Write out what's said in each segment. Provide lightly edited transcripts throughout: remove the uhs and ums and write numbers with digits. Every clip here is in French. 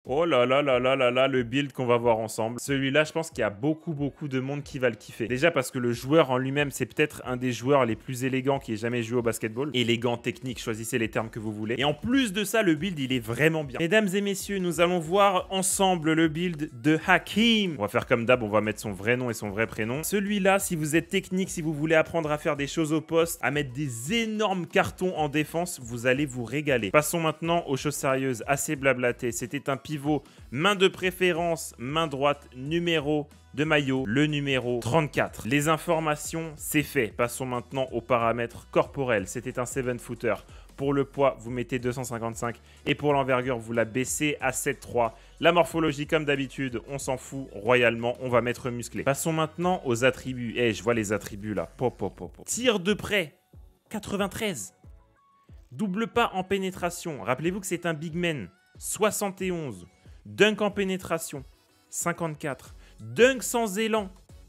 Oh là là là là là là, le build qu'on va voir ensemble. Celui-là, je pense qu'il y a beaucoup de monde qui va le kiffer. Déjà parce que le joueur en lui-même, c'est peut-être un des joueurs les plus élégants qui ait jamais joué au basketball. Élégant, technique, choisissez les termes que vous voulez. Et en plus de ça, le build, il est vraiment bien. Mesdames et messieurs, nous allons voir ensemble le build de Hakim. On va faire comme d'hab, on va mettre son vrai nom et son vrai prénom. Celui-là, si vous êtes technique, si vous voulez apprendre à faire des choses au poste, à mettre des énormes cartons en défense, vous allez vous régaler. Passons maintenant aux choses sérieuses, assez blablaté. C'était un pivot, main de préférence, main droite, numéro de maillot, le numéro 34. Les informations, c'est fait. Passons maintenant aux paramètres corporels. C'était un 7-footer. Pour le poids, vous mettez 255 et pour l'envergure, vous la baissez à 7,3. La morphologie, comme d'habitude, on s'en fout royalement, on va mettre musclé. Passons maintenant aux attributs. Eh, je vois les attributs là. Tir de près, 93. Double pas en pénétration. Rappelez-vous que c'est un big man, 71. Dunk en pénétration, 54. Dunk sans élan,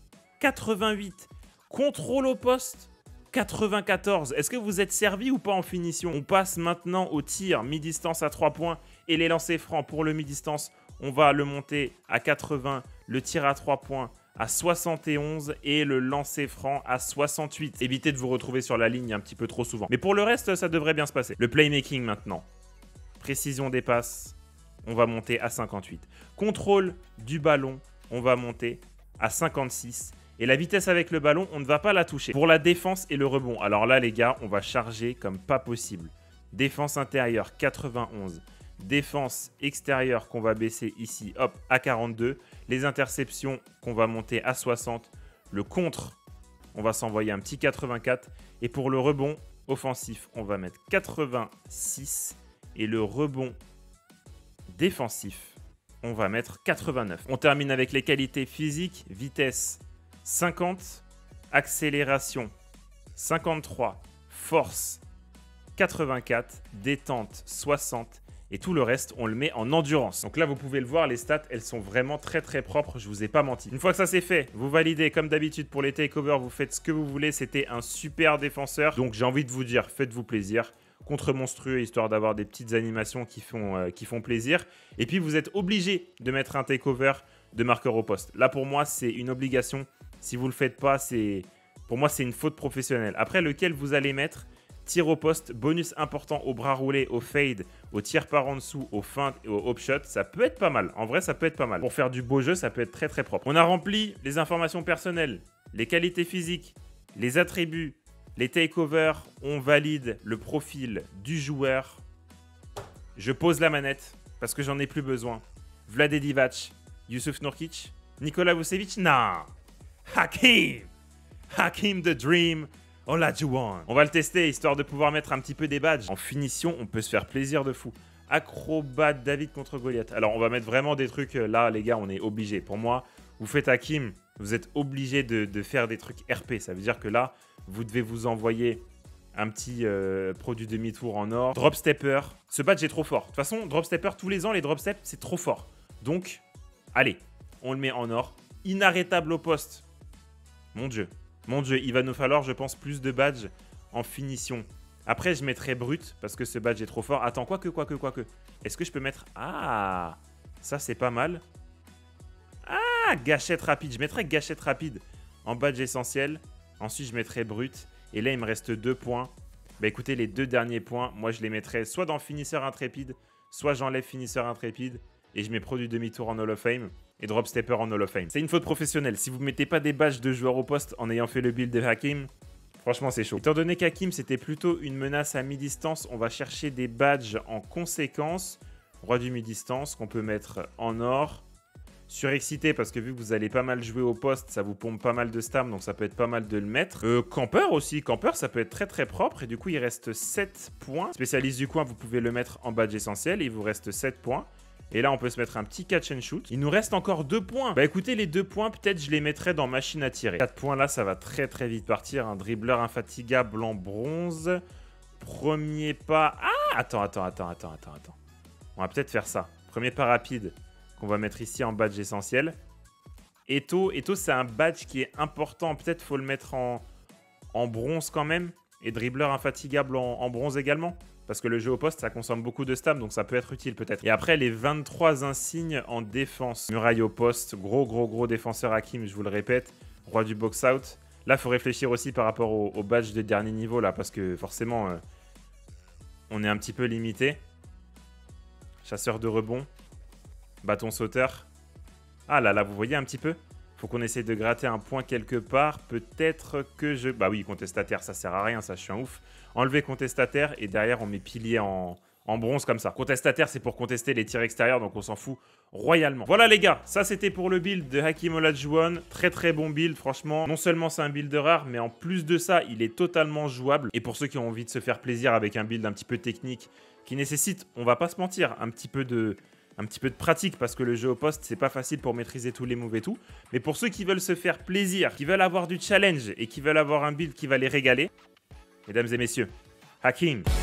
88. Contrôle au poste, 94. Est-ce que vous êtes servi ou pas en finition? On passe maintenant au tir mi-distance à 3 points et les lancers francs. Pour le mi-distance, on va le monter à 80. Le tir à 3 points à 71 et le lancer franc à 68. Évitez de vous retrouver sur la ligne un petit peu trop souvent. Mais pour le reste, ça devrait bien se passer. Le playmaking maintenant. Précision des passes, on va monter à 58. Contrôle du ballon, on va monter à 56. Et la vitesse avec le ballon, on ne va pas la toucher. Pour la défense et le rebond, alors là les gars, on va charger comme pas possible. Défense intérieure, 91. Défense extérieure qu'on va baisser ici, hop, à 42. Les interceptions qu'on va monter à 60. Le contre, on va s'envoyer un petit 84. Et pour le rebond offensif, on va mettre 86. Et le rebond défensif, on va mettre 89. On termine avec les qualités physiques. Vitesse, 50. Accélération, 53. Force, 84. Détente, 60. Et tout le reste, on le met en endurance. Donc là, vous pouvez le voir, les stats, elles sont vraiment très propres. Je vous ai pas menti. Une fois que ça c'est fait, vous validez comme d'habitude pour les takeovers. Vous faites ce que vous voulez. C'était un super défenseur. Donc j'ai envie de vous dire, faites-vous plaisir. Contre monstrueux, histoire d'avoir des petites animations qui font plaisir. Et puis, vous êtes obligé de mettre un takeover de marqueur au poste. Là, pour moi, c'est une obligation. Si vous ne le faites pas, pour moi, c'est une faute professionnelle. Après, lequel vous allez mettre? Tir au poste, bonus important au bras roulé, au fade, au tir par en dessous, au feint et au hop shot. Ça peut être pas mal. En vrai, ça peut être pas mal. Pour faire du beau jeu, ça peut être très propre. On a rempli les informations personnelles, les qualités physiques, les attributs, les takeovers. On valide le profil du joueur. Je pose la manette parce que j'en ai plus besoin. Vlade Divac, Yusuf Nurkic, Nikola Vucevic, non. Hakim the Dream. Olajuwon. On va le tester histoire de pouvoir mettre un petit peu des badges. En finition, on peut se faire plaisir de fou. Acrobat David contre Goliath. Alors, on va mettre vraiment des trucs. Là, les gars, on est obligé. Pour moi, vous faites Hakim, vous êtes obligé de faire des trucs RP. Ça veut dire que là, vous devez vous envoyer un petit produit demi-tour en or. Drop Stepper. Ce badge est trop fort. De toute façon, Drop Stepper, tous les ans, les Drop Steps, c'est trop fort. Donc, allez, on le met en or. Inarrêtable au poste. Mon Dieu. Mon Dieu, il va nous falloir, je pense, plus de badges en finition. Après, je mettrai brut parce que ce badge est trop fort. Attends, quoique. Est-ce que je peux mettre... Ah, ça, c'est pas mal. Ah, gâchette rapide. Je mettrai gâchette rapide en badge essentiel. Ensuite, je mettrai brut. Et là, il me reste 2 points. Bah écoutez, les 2 derniers points, moi, je les mettrai soit dans finisseur intrépide, soit j'enlève finisseur intrépide et je mets produit demi-tour en Hall of Fame et drop stepper en Hall of Fame. C'est une faute professionnelle. Si vous ne mettez pas des badges de joueurs au poste en ayant fait le build de Hakim, franchement, c'est chaud. Étant donné qu'Hakim, c'était plutôt une menace à mi-distance, on va chercher des badges en conséquence. Roi du mi-distance qu'on peut mettre en or. Surexcité parce que vu que vous allez pas mal jouer au poste, ça vous pompe pas mal de stam, donc ça peut être pas mal de le mettre. Campeur aussi, campeur ça peut être très propre et du coup il reste 7 points. Spécialiste du coin, vous pouvez le mettre en badge essentiel et il vous reste 7 points. Et là on peut se mettre un petit catch and shoot. Il nous reste encore 2 points. Bah écoutez, les 2 points peut-être je les mettrai dans machine à tirer. 4 points là ça va très vite partir. Un dribbleur infatigable en bronze. Premier pas... Ah, attends. On va peut-être faire ça. Premier pas rapide qu'on va mettre ici en badge essentiel. Eto, c'est un badge qui est important. Peut-être faut le mettre en bronze quand même. Et dribbleur infatigable en bronze également. Parce que le jeu au poste, ça consomme beaucoup de stam, donc ça peut être utile peut-être. Et après, les 23 insignes en défense. Muraille au poste, gros défenseur Hakim, je vous le répète. Roi du box-out. Là, il faut réfléchir aussi par rapport au badge de dernier niveau, là, parce que forcément, on est un petit peu limité. Chasseur de rebond. Bâton sauteur. Ah là, vous voyez un petit peu? Faut qu'on essaye de gratter un point quelque part. Peut-être que je... Bah oui, contestataire, ça sert à rien, ça, je suis un ouf. Enlever contestataire et derrière, on met pilier en bronze comme ça. Contestataire, c'est pour contester les tirs extérieurs, donc on s'en fout royalement. Voilà les gars, ça c'était pour le build de Hakeem Olajuwon. Très bon build, franchement. Non seulement c'est un build rare, mais en plus de ça, il est totalement jouable. Et pour ceux qui ont envie de se faire plaisir avec un build un petit peu technique, qui nécessite, on va pas se mentir, un petit peu de pratique parce que le jeu au poste, c'est pas facile pour maîtriser tous les moves et tout. Mais pour ceux qui veulent se faire plaisir, qui veulent avoir du challenge et qui veulent avoir un build qui va les régaler, mesdames et messieurs, Hakeem.